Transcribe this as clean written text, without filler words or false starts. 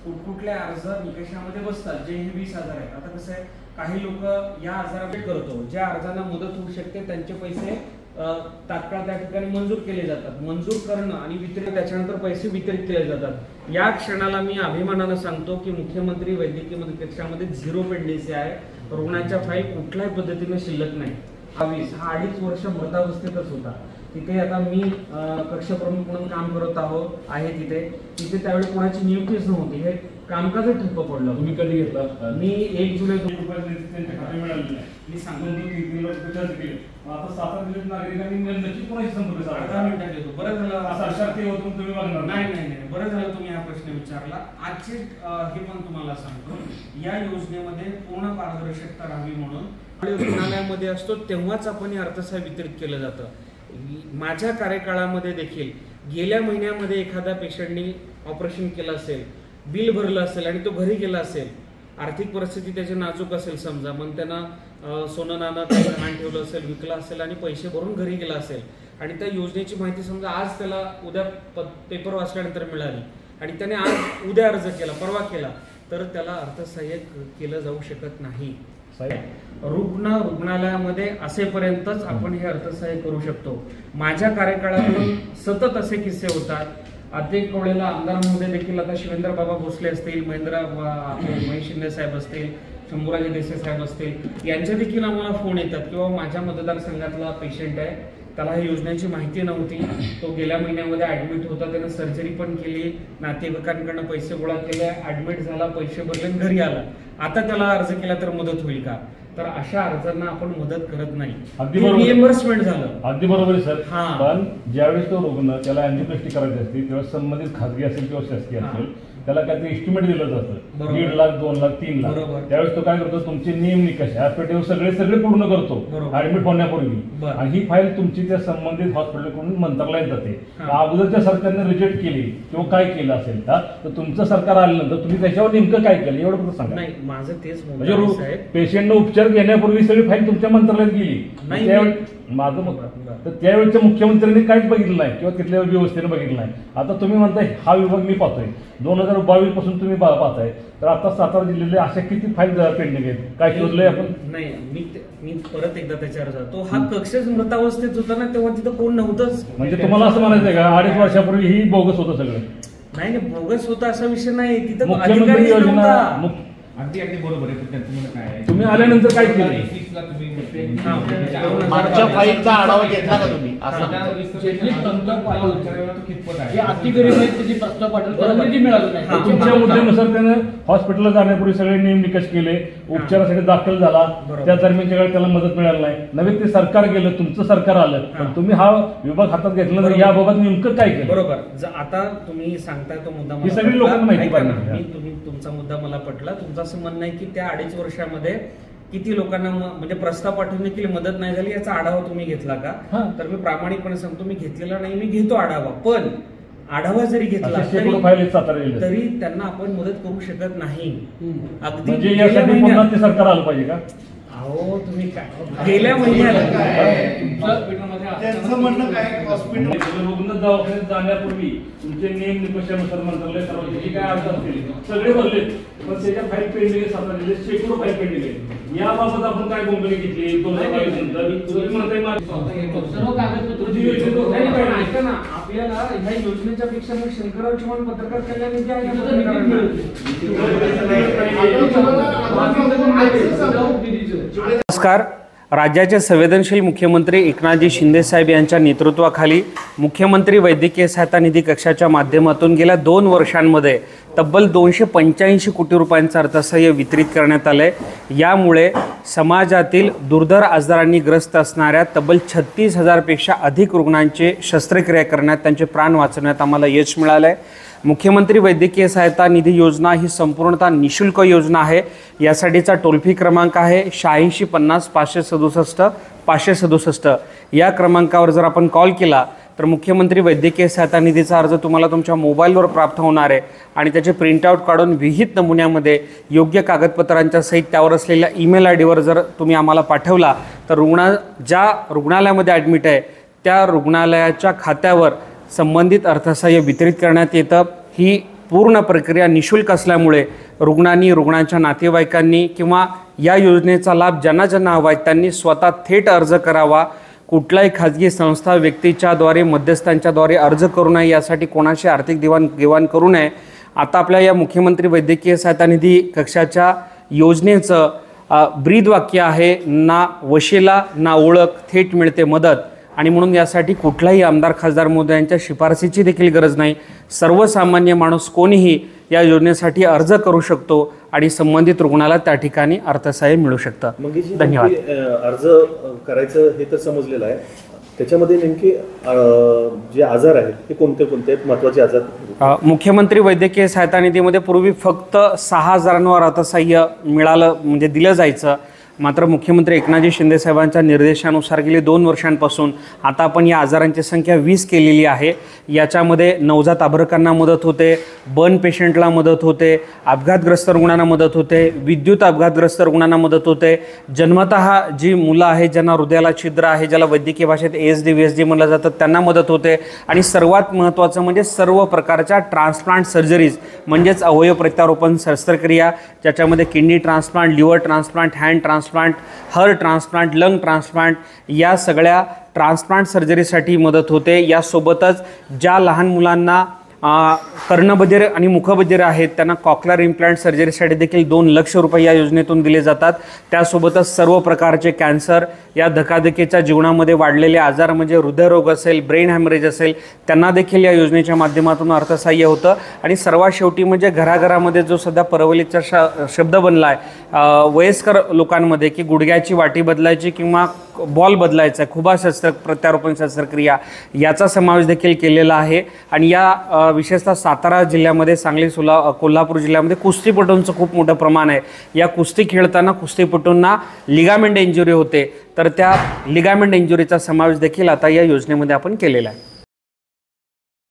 कुठकुठले अर्ज निकषामध्ये बसतात जे हे 20,000 आहेत. आता कसं आहे, काही लोक या अर्जाला करतो, ज्या अर्जांना मुदत होऊ शकते त्यांचे पैसे तात्काळ त्या ठिकाणी मंजूर केले जातात. मंजूर करणं आणि वितरित त्याच्यानंतर पैसे वितरित केले जातात. या क्षणाला मी अभिमानानं सांगतो की मुख्यमंत्री वैद्यकीय मदत कक्षामध्ये 0 पेंडिंग आहे. रुग्णांच्या फाईल कुठल्याही पद्धतीने शिल्लक नाही. हा 2.5 वर्ष मृतावस्थेतच होता. तिथे आता मी कक्ष प्रमुख म्हणून काम करत आहे तिथे त्यावेळी कोणाची नियुक्तीच नव्हती. हे कामकाजच ठप्प पडलं. तुम्ही कधी घेतला? मी 1 जुलै त्यांच्या खाते मिळाले. मी सांगतो की 3 लाख रुपये चार्ज केले. आता 7 दिवस नागरिकांनी नक्की कोणाशी संपर्क साधा? 10 मिनिटात येतो. बरं झालं असं शक्य होतं तुम्ही बघणार नाही. बरं झालं तुम्ही हा प्रश्न विचारला. आजचे हे पण तुम्हाला सांगतो, या योजनेमध्ये पूर्ण पारदर्शकता राहावी म्हणून रुग्णालयामध्ये असतो तेव्हाच आपण हे अर्थसहाय्य वितरित केलं जातं. माझ्या कार्यकाळामध्ये देखील गेल्या महिन्यामध्ये एखाद्या पेशंटनी ऑपरेशन केलं असेल, बिल भरलं असेल आणि तो घरी गेला असेल, आर्थिक परिस्थिती त्याची नाजूक असेल समजा, मग त्यांना सोनं नाणं काही गहाण ठेवलं असेल, विकलं असेल आणि पैसे भरून घरी गेला असेल आणि त्या योजनेची माहिती समजा आज त्याला उद्या पेपर वाचल्यानंतर मिळाली आणि त्याने आज उद्या अर्ज केला, परवा केला, तर त्याला अर्थसहाय्य केलं जाऊ शकत नाही. रुग्णालयामध्ये असेपर्यंतच आपण हे अर्थसहाय्य करू शकतो. माझ्या कार्यकाळातून सतत असे किस्से होतात. अनेक वेळेला आमदार महोदय देखील, आता शिवेंद्र बाबा भोसले असतील, महेश शिंदे साहेब असतील, शंभूराजे देसाई साहेब असतील, यांचे देखील आम्हाला फोन येतात किंवा माझ्या मतदारसंघातला पेशंट आहे, त्याला ही योजनेची माहिती नव्हती, तो गेल्या महिन्यामध्ये ऍडमिट होता, त्याने सर्जरी पण केली, नातेवाईकांकडून पैसे गोळा केले, ऍडमिट झाला, पैसे भरले, घरी आला, आता त्याला अर्ज केला तर मदत होईल का? तर अशा अर्जांना आपण मदत करत नाही. रिएम्बर्समेंट झालं. अगदी बरोबर आहे सर. पण ज्यावेळेस तो रुग्ण त्याला अँजिओप्लास्टी करायची असते तेव्हा संबंधित खासगी असेल किंवा शासकीय असेल त्याला काहीतरी एस्टिमेट दिलं जातं, 1.5 लाख 2 लाख 3 लाख. त्यावेळेस तो काय करतो, तुमचे नियम निकष हॉस्पिटल सगळे पूर्ण करतो ऍडमिट होण्यापूर्वी, आणि ही फाईल तुमची त्या संबंधित हॉस्पिटलकडून मंत्रालयात जाते. अगोदरच्या सरकारने रिजेक्ट केली किंवा काय केलं असेल तर तुमचं सरकार आल्यानंतर तुम्ही त्याच्यावर नेमकं काय केलं एवढं फक्त सांगा. नाही, माझं तेच म्हणजे पेशंटनं उपचार घेण्यापूर्वी सगळी फाईल तुमच्या मंत्रालयात गेली. माझं मत तर त्यावेळेच्या मुख्यमंत्र्यांनी काहीच बघितलं नाही किंवा तिथल्या व्यवस्थेने बघितलं नाही. आता तुम्ही म्हणताय हा विभाग मी पाहतोय 2022 पासून तुम्ही पाहताय, तर आता सातारा जिल्ह्यातले अशा किती फाईल पेंडिंग आहेत, काय शोधलंय आपण? नाही, मी परत एकदा त्याच्यावर जातो. हा कक्षच मृतावस्थेत होता ना, तेव्हा तिथं कोण नव्हतंच. म्हणजे तुम्हाला असं म्हणायचंय का 2.5 वर्षापूर्वी ही बोगस होतं सगळं? नाही, बोगस होता असा विषय नाही. तिथं मुख्यमंत्री योजना अगदी बरोबर आहे. तुम्ही आल्यानंतर काय केलं? मागच्या फाईलचा आढावा घेतला का तुम्ही? तुमच्या मुद्द्यानुसार त्यानं हॉस्पिटलला जाण्यापूर्वी सगळे नियम निकष केले, उपचारासाठी दाखल झाला, त्या दरम्यानच्या वेळेला त्याला मदत मिळाली नाही. नव्हे ते सरकार गेलं, तुमचं सरकार आलं, पण तुम्ही हा विभाग हातात घेतला तर याबाबत नेमकं काय केलं? बरोबर. आता तुम्ही सांगताय तो मुद्दा ही सगळी लोकांना माहिती पाहिजे. तुम्ही तुमचा मुद्दा मला पटला. तुमचं असं म्हणणं आहे की त्या 2.5 वर्षामध्ये किती लोकांना म्हणजे प्रस्ताव पाठवून देखील मदत नाही झाली याचा आढावा तुम्ही घेतला का? तर मी प्रामाणिकपणे सांगतो, मी घेतलेला नाही. मी घेतो आढावा, पण आढावा जरी घेतला तरी त्यांना आपण मदत करू शकत नाही. अगदी सरकार आलं पाहिजे का? अहो, तुम्ही काय गेल्या महिन्यात रुग्ण दवाखान्यात जाण्यापूर्वी तुमचे नियम निकषानुसार मंत्रालय सर्वांचे काय अर्ज असतील सगळे भरले, पण त्याच्या फाईल पेंडिंग आहे. सातारा जिल्ह्यात शेकडो फाईल पेंडिंग आहे. याबाबत आपण काय भूमिका घेतली? 2022 नंतर सर्व कागदपत्र ऐका ना, आपल्याला ह्या योजनेच्या पेक्षा मग शंकरराव चव्हाण पत्रकार कल्याण निधी आहे. नमस्कार. राज्याचे संवेदनशील मुख्यमंत्री एकनाथजी शिंदे साहेब यांच्या नेतृत्वाखाली मुख्यमंत्री वैद्यकीय सहायता निधी कक्षाच्या माध्यमातून गेल्या 2 वर्षांमध्ये तब्बल 285 कोटी रुपयांचं अर्थसहाय्य वितरित करण्यात आलं आहे. यामुळे समाजातील दुर्धर आजारांनी ग्रस्त असणाऱ्या तब्बल 36,000पेक्षा अधिक रुग्णांचे शस्त्रक्रिया करण्यात, त्यांचे प्राण वाचवण्यात आम्हाला यश मिळालं आहे. मुख्यमंत्री वैद्यकीय सहायता निधी योजना ही संपूर्णतः निशुल्क योजना आहे. यासाठीचा टोल फ्री क्रमांक आहे 8650 567 567. या क्रमांकावर जर आपण कॉल केला तर मुख्यमंत्री वैद्यकीय सहायता निधीचा अर्ज तुम्हाला तुमच्या मोबाईलवर प्राप्त होणार आहे आणि त्याचे प्रिंटआउट काढून विहित नमुन्यामध्ये योग्य कागदपत्रांच्या सहित त्यावर असलेल्या ईमेल आयडीवर जर तुम्ही आम्हाला पाठवला तर ज्या रुग्णालयामध्ये ॲडमिट आहे त्या रुग्णालयाच्या खात्यावर संबंधित अर्थसहाय्य वितरित करण्यात येतं. ही पूर्ण प्रक्रिया निशुल्क असल्यामुळे रुग्णांनी, रुग्णांच्या नातेवाईकांनी किंवा या योजनेचा लाभ ज्यांना ज्यांना हवा आहे त्यांनी स्वतः थेट अर्ज करावा. कुठलाही खाजगी संस्था, व्यक्तीच्याद्वारे, मध्यस्थांच्याद्वारे अर्ज करू नये, यासाठी कोणाशी आर्थिक देवाणघेवाण करू नये. आता आपल्या या मुख्यमंत्री वैद्यकीय सहायता निधी कक्षाच्या योजनेचं ब्रीदवाक्य आहे, ना वशिला ना ओळख, थेट मिळते मदत. आणि म्हणून यासाठी कुठलाही आमदार, खासदार महोदयांच्या शिफारसीची देखील गरज नाही. सर्वसामान्य माणूस कोणीही या योजनेसाठी अर्ज करू शकतो आणि संबंधित रुग्णाला त्या ठिकाणी अर्थसहाय्य मिळू शकतं. धन्यवाद. अर्ज करायचं हे तर समजलेलं आहे, त्याच्यामध्ये नेमके जे आजार आहेत ते कोणते कोणते आहेत, महत्त्वाचे आजार? मुख्यमंत्री वैद्यकीय सहायता निधीमध्ये पूर्वी फक्त 6,000वर अर्थसहाय्य मिळालं म्हणजे दिलं जायचं. मात्र मुख्यमंत्री एकनाथजी शिंदेसाहेबांच्या निर्देशानुसार गेली 2 वर्षांपासून आता आपण या आजारांची संख्या 20 केलेली आहे. याच्यामध्ये नवजात अर्भकांना मदत होते, बर्न पेशंटला मदत होते, अपघातग्रस्त रुग्णांना मदत होते, विद्युत अपघातग्रस्त रुग्णांना मदत होते, जन्मतः जी मुलं आहेत ज्यांना हृदयाला छिद्र आहे, ज्याला वैद्यकीय भाषेत ASD VSD म्हणलं जातं, त्यांना मदत होते. आणि सर्वात महत्त्वाचं म्हणजे सर्व प्रकारच्या ट्रान्सप्लांट सर्जरीज म्हणजेच अवयव प्रत्यारोपण शस्त्रक्रिया, ज्याच्यामध्ये kidney transplant, liver transplant, hand transplant, heart transplant, lung transplant, या सगळ्या ट्रान्सप्लांट सर्जरीसाठी मदत होते. यासोबतच ज्या लहान मुलांना कर्णबधिर आणि मुखबधिर आहेत त्यांना कॉक्लिअर इम्प्लांट सर्जरीसाठी देखील 2 लाख रुपये या योजनेतून दिले जातात. त्यासोबतच सर्व प्रकारचे कॅन्सर, या धकाधकीच्या जीवनामध्ये वाढलेले आजार म्हणजे हृदयरोग असेल, ब्रेन हॅमरेज असेल, त्यांना देखील या योजनेच्या माध्यमातून अर्थसहाय्य होतं. आणि सर्वात शेवटी म्हणजे घराघरामध्ये जो सध्या परवलीचा शब्द बनला आहे वयस्कर लोकांमध्ये की गुडघ्याची वाटी बदलायची किंवा बॉल बदलायचा, खुबा प्रत्यारोपण शस्त्रक्रिया, याचा समावेश देखील केलेला आहे. आणि या विशेषतः सातारा जिल्ह्यामध्ये, सांगली, कोल्हापूर जिल्ह्यामध्ये कुस्तीपटूंचं खूप मोठं प्रमाण आहे. या कुस्ती खेळताना कुस्तीपटूंना लिगामेंट इंजुरी होते, तर त्या लिगामेंट इंजुरीचा समावेश देखील आता या योजनेमध्ये आपण केलेला आहे.